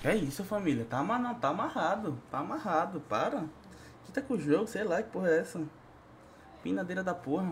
Que é isso, família? Tá, não, tá amarrado. Tá amarrado, para. Que tá com o jogo, sei lá que porra é essa. Pinadeira da porra.